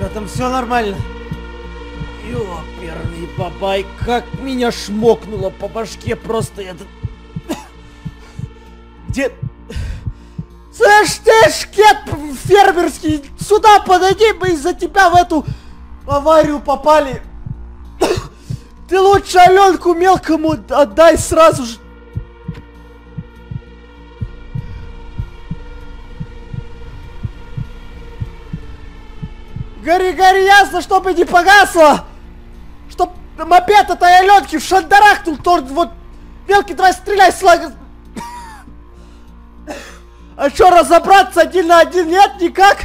там все нормально. Ёперный бабай, как меня шмокнуло по башке просто это... Дед... Слышь, ты шкет фермерский, сюда подойди, мы из-за тебя в эту аварию попали. Ты лучше Аленку мелкому отдай сразу же. Гори, гори, ясно, чтобы не погасло. Чтоб мопед этой Аленки в шандарахнул, то вот мелкий, давай стреляй, слага. А что, разобраться один на один нет никак?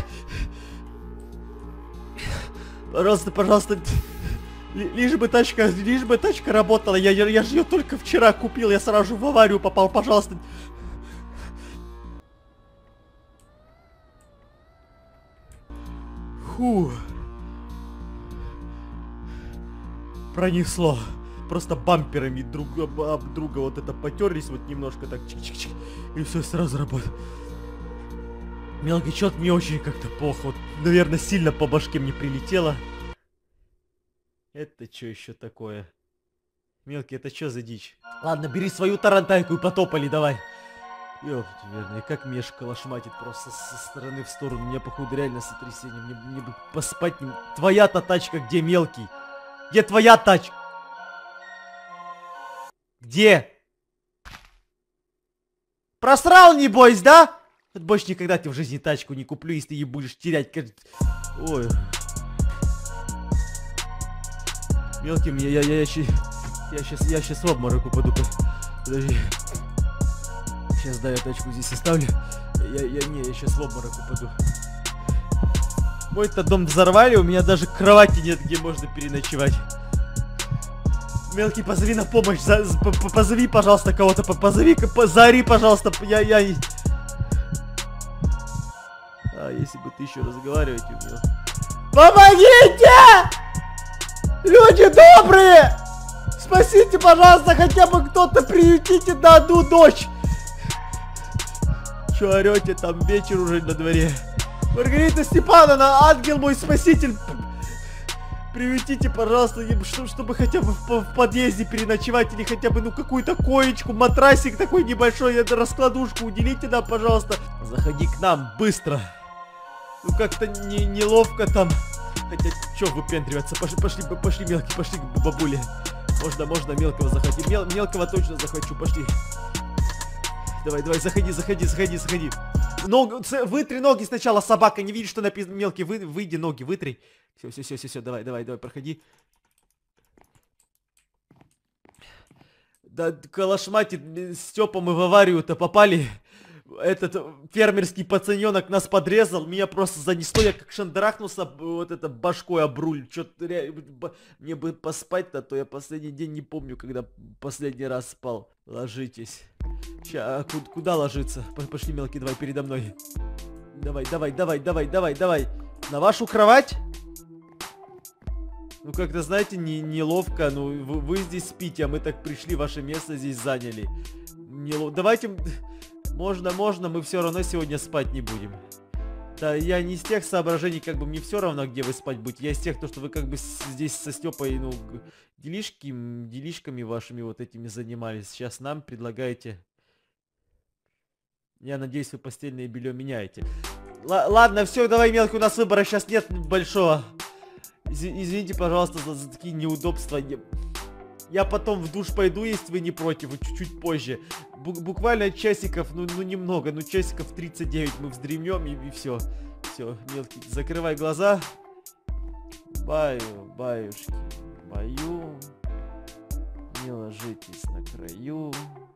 Пожалуйста, пожалуйста, лишь бы тачка работала. Я же ее только вчера купил, я сразу же в аварию попал, пожалуйста. Фу. Пронесло. Просто бамперами друг об друга вот это потерлись, вот немножко так чик-чик-чик. И все, сразу работает. Мелкий, чё-то мне очень как-то плохо. Вот, наверное, сильно по башке мне прилетело. Это что еще такое? Мелкий, это что за дичь? Ладно, бери свою тарантайку и потопали, давай. Ёпт, верно, как меня школошматит просто со стороны в сторону. У меня, походу, реально сотрясение. Мне бы поспать не... Твоя-то тачка где, Мелкий? Где твоя тачка? Где? Просрал, небось, да? Больше никогда тебе в жизни тачку не куплю, если ты ее будешь терять. Ой. Мелкий мне, я сейчас в обморок упаду. Подожди. Сейчас, да, я тачку здесь оставлю. Я сейчас в обморок упаду. Мой-то дом взорвали, у меня даже кровати нет, где можно переночевать. Мелкий, позови на помощь, позови, пожалуйста, кого-то, заори, пожалуйста, А, если бы ты еще разговаривать умел. Помогите! Люди добрые! Спасите, пожалуйста, хотя бы кто-то, приютите на одну дочь! Че орете, там вечер уже на дворе. Маргарита Степановна, ангел мой спаситель! Приютите, пожалуйста, чтобы хотя бы в подъезде переночевать, или хотя бы, ну, какую-то коечку, матрасик такой небольшой, раскладушку уделите нам, пожалуйста. Заходи к нам, быстро. Ну, как-то неловко там. Хотя, чё выпендриваться? Пошли, Мелкий, пошли к бабуле. Можно мелкого захватить. Мелкого точно захвачу, пошли. Давай, заходи. Вытри ноги сначала, собака. Не видишь, что написано? Мелкий, выйди, ноги, вытри. Все, давай, проходи. Да, калашматит, Степа, мы в аварию-то попали. Этот фермерский пацаненок нас подрезал. Меня просто занесло, я как шандарахнулся вот это башкой об руль. Чё-то мне бы поспать-то, то я последний день не помню, когда последний раз спал. Ложитесь. Ща, куда ложиться? Пошли, Мелкий, давай передо мной. Давай. На вашу кровать? Ну, как-то, знаете, неловко. Ну, вы здесь спите, а мы так пришли, ваше место здесь заняли. Давайте... Можно, мы все равно сегодня спать не будем. Да, я не из тех соображений, как бы мне все равно, где вы спать будете. Я из тех, что вы как бы здесь со Степой, ну, делишками вашими вот этими занимались. Сейчас нам предлагаете... Я надеюсь, вы постельное белье меняете. Ладно, все, давай, Мелкий, у нас выбора сейчас нет большого. Извините, пожалуйста, за такие неудобства. Я потом в душ пойду, если вы не против, чуть-чуть позже. Буквально часиков, ну немного, ну часиков 39 мы вздремнем и все. Все, Мелкий, закрывай глаза. Баюшки, не ложитесь на краю,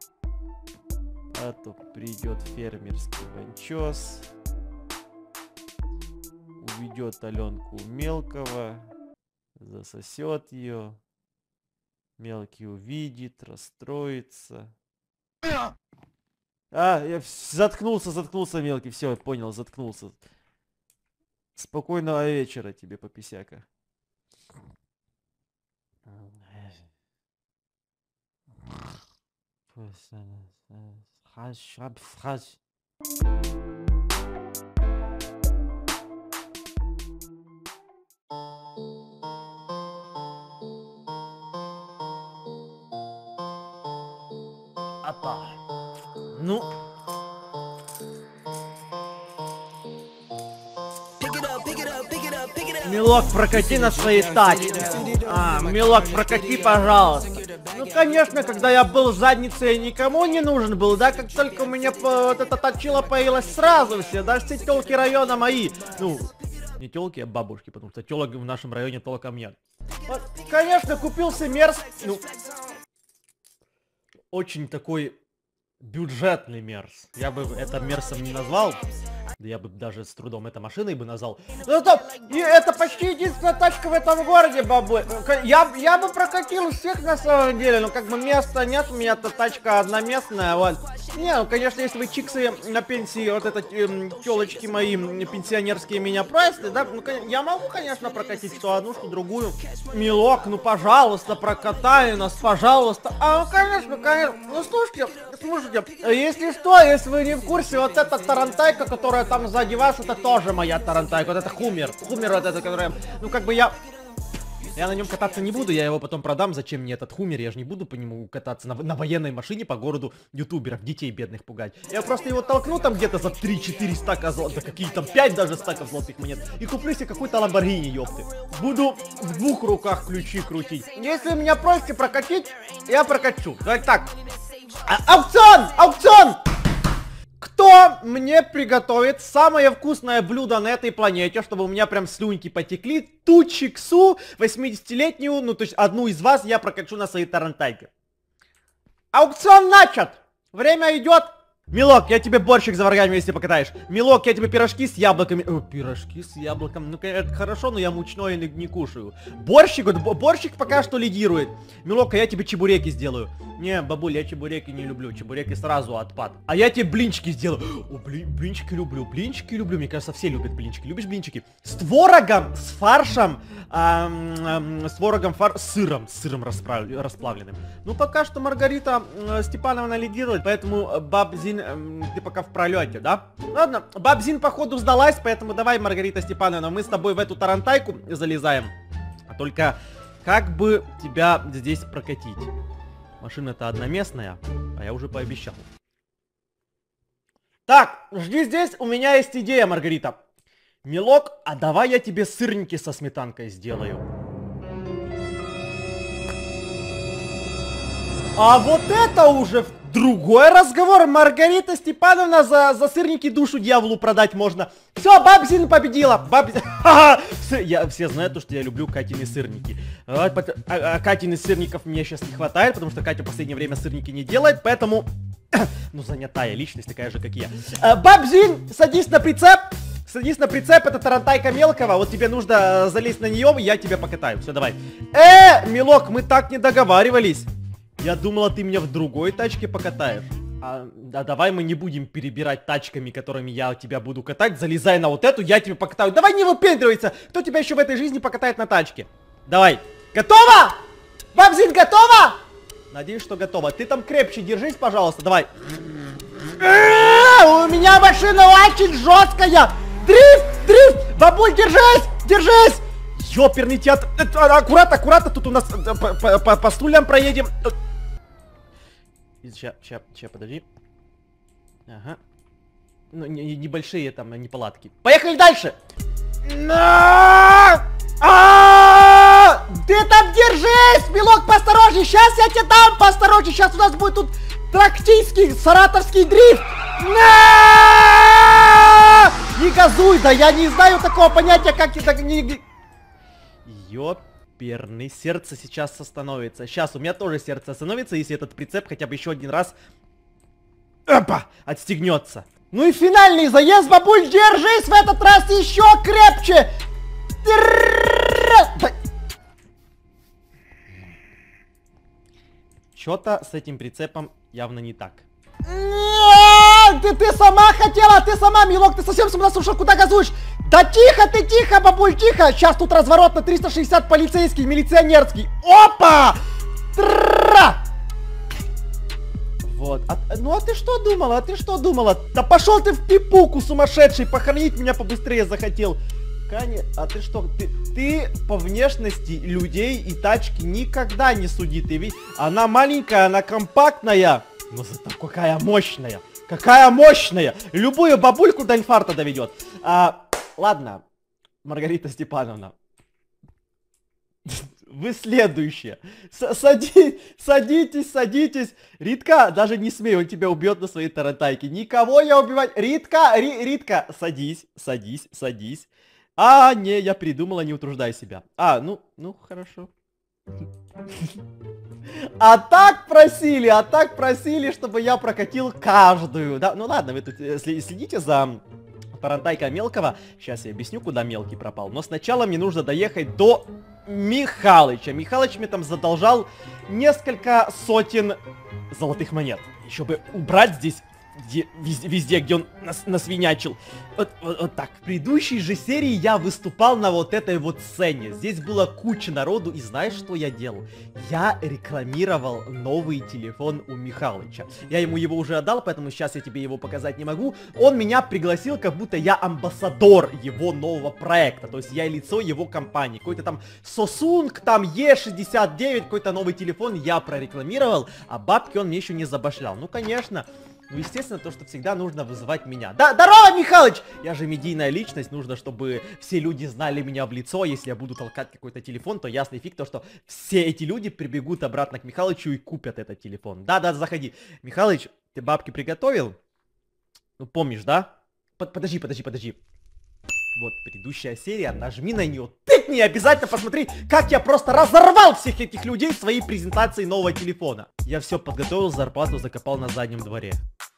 а то придет фермерский банчос, уведет Аленку Мелкого, засосет ее. Мелкий увидит, расстроится. Я заткнулся, Мелкий, все, понял, заткнулся. Спокойного вечера тебе, пописяка. Опа. Ну. Милок, прокати на своей тачке. Милок, прокати, пожалуйста. Ну, конечно, когда я был задницей, я никому не нужен был, да? Как только у меня вот эта точила появилась, сразу все, даже все телки района мои. Ну, не телки, а бабушки, потому что телок в нашем районе толком нет. Вот, конечно, купился мерз. Ну, очень такой бюджетный мерз. Я бы это мерсом не назвал. Да я бы даже с трудом это машиной бы назвал. Ну стоп! И это почти единственная тачка в этом городе, бабуль. Я бы прокатил всех на самом деле, но как бы места нет, у меня-то тачка одноместная, вот. Не, ну конечно, если вы чиксы на пенсии, вот это телочки мои пенсионерские меня просят, да, ну я могу, конечно, прокатить что одну, что другую. Милок, ну пожалуйста, прокатай нас, пожалуйста. Ну конечно, ну слушайте, если что, если вы не в курсе, вот эта тарантайка, которая там сзади вас, это тоже моя тарантайка, вот это Хумер вот это, которая, ну как бы я на нем кататься не буду, я его потом продам, зачем мне этот Хумер, я же не буду по нему кататься на военной машине по городу ютуберов, детей бедных пугать. Я просто его толкну там где-то за 3-4 стака золота, какие там 5 даже стаков золотых монет, и куплю себе какой-то Ламборгини, ёпты. Буду в 2 руках ключи крутить. Если меня просите прокатить, я прокачу. Давайте так. Аукцион! Кто мне приготовит самое вкусное блюдо на этой планете, чтобы у меня прям слюньки потекли? Ту чиксу 80-летнюю, ну то есть одну из вас я прокачу на своей тарантайке. Аукцион начат! Время идет. Милок, я тебе борщик за варганью, если покатаешь. Милок, я тебе пирожки с яблоками. Пирожки с яблоком. Ну, это хорошо, но я мучное не кушаю. Борщик пока что лидирует. Милок, а я тебе чебуреки сделаю. Не, бабуль, я чебуреки не люблю. Чебуреки сразу отпад. А я тебе блинчики сделаю. О, блинчики люблю. Мне кажется, все любят блинчики. Любишь блинчики? С творогом, с фаршем, с сыром расплавленным. Ну, пока что Маргарита Степановна лидирует, поэтому Бабзин, ты пока в пролете, да? Ладно, Бабзин походу сдалась, поэтому давай, Маргарита Степановна, мы с тобой в эту тарантайку залезаем. А только как бы тебя здесь прокатить? Машина-то одноместная, а я уже пообещал. Так, жди здесь, у меня есть идея, Маргарита. Милок, а давай я тебе сырники со сметанкой сделаю. А вот это уже другой разговор. Маргарита Степановна, за сырники душу дьяволу продать можно. Все, Бабзин победила. Все знают, что я люблю Катины сырники. Катины сырников мне сейчас не хватает, потому что Катя в последнее время сырники не делает, поэтому... Ну, занятая личность, такая же, как я. Бабзин, садись на прицеп. Садись на прицеп, это тарантайка мелкого. Вот тебе нужно залезть на нее, и я тебя покатаю. Все, давай. Милок, мы так не договаривались. Я думала, ты меня в другой тачке покатаешь. Давай мы не будем перебирать тачками, которыми я тебя буду катать. Залезай на вот эту, я тебя покатаю. Давай не выпендривайся. Кто тебя еще в этой жизни покатает на тачке? Давай. Готово? Бабзин, готова? Надеюсь, что готова. Ты там крепче держись, пожалуйста. Давай. У меня машина очень жесткая. Дрифт. Бабуль, держись. Ёперный театр. Аккуратно, тут у нас по стульям проедем. Сейчас, подожди. Ага. Ну, небольшие там неполадки. Поехали дальше! Ты там держись, Милок, поосторожней! Сейчас я тебе дам поосторожней! Сейчас у нас будет тут трактийский, саратовский дрифт! Не газуй, да я не знаю такого понятия, как это не... Ёперный, сердце сейчас остановится. Сейчас у меня тоже сердце остановится, если этот прицеп хотя бы еще один раз отстегнется. Ну и финальный заезд, бабуль, держись в этот раз еще крепче. Что-то с этим прицепом явно не так. Ты сама хотела, ты сама, Милок, ты совсем с ума сошел, куда газуешь? Да тихо, бабуль, тихо. Сейчас тут разворот на 360 полицейский, милиционерский. Опа! Вот. Ну а ты что думала? Да пошел ты в пипуку, сумасшедший, похоронить меня побыстрее захотел. А ты что? Ты по внешности людей и тачки никогда не суди. Ты ведь она маленькая, она компактная. Но зато какая мощная! Какая мощная! Любую бабульку до инфаркта доведет. Ладно, Маргарита Степановна. Вы следующие. Садитесь, садитесь. Ритка, даже не смей, он тебя убьет на своей тарантайке. Никого я убивать. Ритка, садись. Не, я придумала, не утруждай себя. Ну, хорошо. А так просили, чтобы я прокатил каждую. Да, ну ладно, вы тут следите за тарантайкой мелкого. Сейчас я объясню, куда мелкий пропал. Но сначала мне нужно доехать до Михалыча. Михалыч мне там задолжал несколько сотен золотых монет. Еще бы убрать здесь везде, где он насвинячил. Вот так. В предыдущей же серии я выступал на вот этой вот сцене. Здесь была куча народу, и знаешь, что я делал? Я рекламировал новый телефон у Михалыча. Я ему его уже отдал, поэтому сейчас я тебе его показать не могу. Он меня пригласил, как будто я амбассадор его нового проекта. То есть я лицо его компании. Какой-то там Samsung, там E69, какой-то новый телефон я прорекламировал, а бабки он мне еще не забашлял. Ну, конечно. Ну, естественно, то, что всегда нужно вызывать меня. Да, здорово, Михалыч! Я же медийная личность, нужно, чтобы все люди знали меня в лицо. Если я буду толкать какой-то телефон, то ясный фиг то, что все эти люди прибегут обратно к Михалычу и купят этот телефон. Да, заходи. Михалыч, ты бабки приготовил? Ну, помнишь, да? Подожди. Вот предыдущая серия, нажми на нее, тыкни и обязательно посмотри, как я просто разорвал всех этих людей в своей презентации нового телефона. Я все подготовил, зарплату закопал на заднем дворе.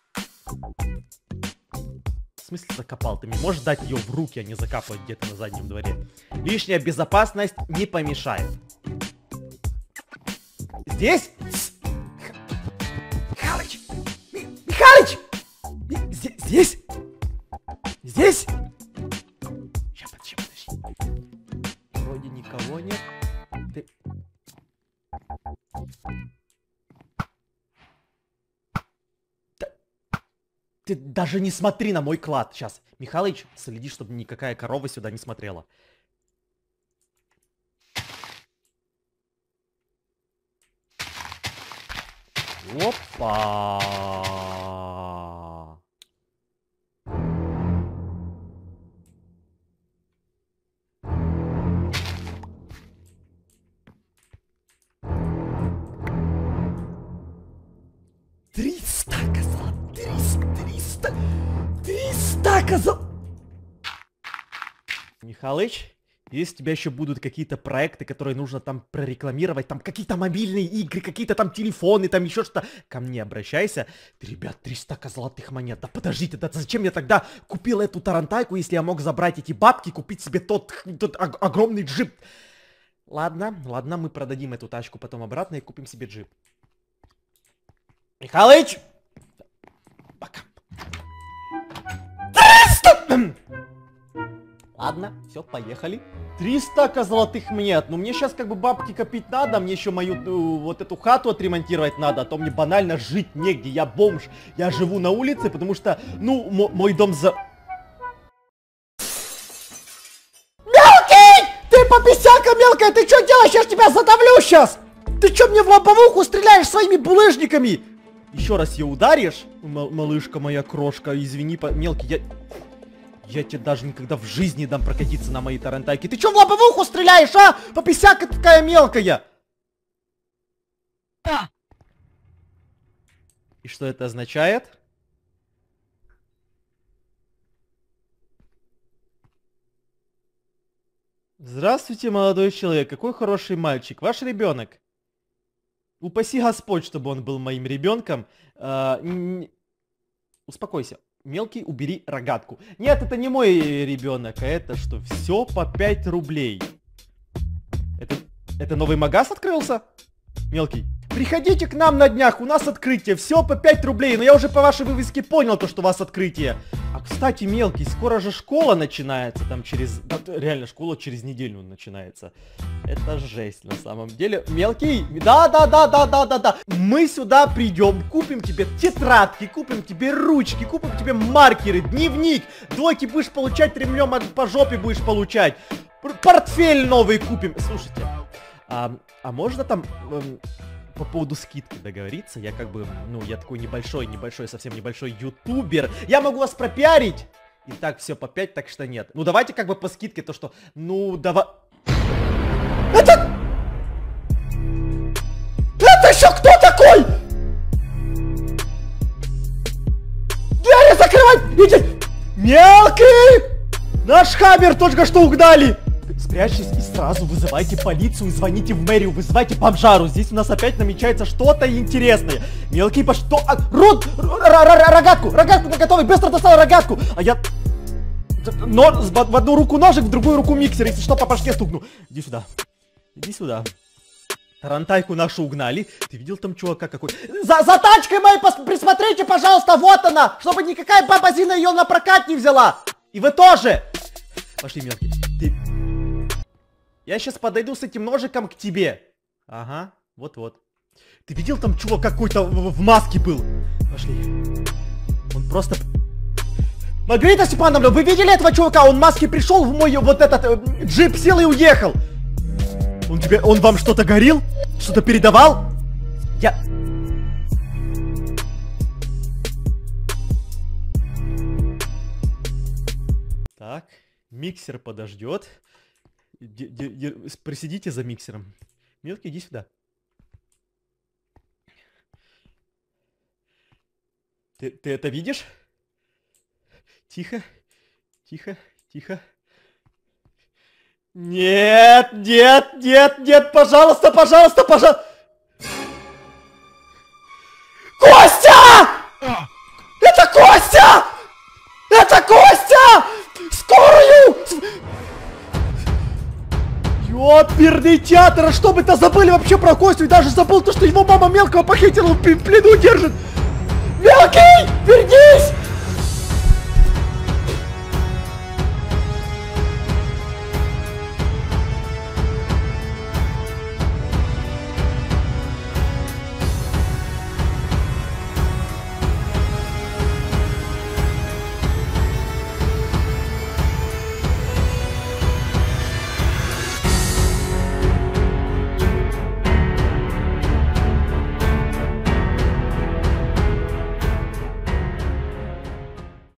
В смысле закопал? Ты мне можешь дать ее в руки, а не закапывать где-то на заднем дворе? Лишняя безопасность не помешает. Здесь? Михалыч! Михалыч! Здесь? Здесь? Вроде никого нет. Ты даже не смотри на мой клад. Сейчас, Михалыч, следи, чтобы никакая корова сюда не смотрела. Опа! Михалыч, если у тебя еще будут какие-то проекты, которые нужно там прорекламировать, там какие-то мобильные игры, какие-то там телефоны, там еще что-то, ко мне обращайся. Ребят, 300 золотых монет. Да подождите, да зачем я тогда купил эту тарантайку, если я мог забрать эти бабки, купить себе тот огромный джип? Ладно, мы продадим эту тачку потом обратно и купим себе джип. Михалыч! Пока. 300! Ладно, все, поехали. 300 золотых монет. Ну, мне сейчас как бы бабки копить надо. Мне еще мою вот эту хату отремонтировать надо. А то мне банально жить негде. Я бомж. Я живу на улице, потому что, ну, мой дом за... Мелкий! Ты пописяка мелкая! Ты что делаешь? Я ж тебя задавлю сейчас! Ты что мне в лобовуху стреляешь своими булыжниками? Еще раз ее ударишь? Малышка моя крошка, извини, мелкий, я тебе даже никогда в жизни дам прокатиться на моей тарантайке. Ты чё в лобовуху стреляешь, а? Пописяка такая мелкая. И что это означает? Здравствуйте, молодой человек. Какой хороший мальчик. Ваш ребенок. Упаси Господь, чтобы он был моим ребенком. Успокойся. Мелкий, убери рогатку. Нет, это не мой ребенок, а это что? Все по 5 рублей. Это новый магаз открылся? Мелкий. Приходите к нам на днях, у нас открытие. Все по 5 рублей. Но я уже по вашей вывеске понял, то, что у вас открытие. А, кстати, Мелкий, скоро же школа начинается. Там через... Реально, школа через неделю начинается. Это жесть на самом деле. Мелкий, да. Мы сюда придем, купим тебе тетрадки, купим тебе ручки, купим тебе маркеры, дневник. Двойки будешь получать, ремнем по жопе будешь получать. Портфель новый купим. Слушайте, а можно там... по поводу скидки договориться. Я как бы, ну, я такой небольшой, совсем небольшой ютубер. Я могу вас пропиарить. И так все по 5, так что нет. Ну, давайте как бы по скидке то, что... Ну, давай... Это еще кто такой? Двери закрывать! Иди! Мелкий! Наш хаммер только что угнали! Спрячьтесь и сразу вызывайте полицию и звоните в мэрию, вызывайте бомжару. Здесь у нас опять намечается что-то интересное. Мелкий, что? Рогатку наготове, быстро достал рогатку. А я... в одну руку ножик, в другую руку миксер, если что, по башке стукну. Иди сюда. Иди сюда. Тарантайку нашу угнали. Ты видел там чувака какой? За тачкой моей присмотрите, пожалуйста, вот она! Чтобы никакая бабазина ее на прокат не взяла! И вы тоже! Пошли, мелкий. Ты... Я сейчас подойду с этим ножиком к тебе. Ага, вот-вот. Ты видел там чувак какой-то в маске был? Пошли. Он просто... Маргарита Степановна, вы видели этого чувака? Он в маске пришел в мой вот этот джип, сел и уехал. Он вам что-то говорил? Что-то передавал? Я... Так, миксер подождет. Присидите за миксером. Мелкий, иди сюда. Ты это видишь? Тихо, тихо, тихо. Нет, нет, нет, нет, пожалуйста, пожалуйста, пожалуйста. Костя! Это Костя! Это Костя! Скорую! Ёперный театр, а что вы-то забыли вообще про Костю? И даже забыл то, что его мама мелкого похитила, в плену держит. Мелкий, вернись!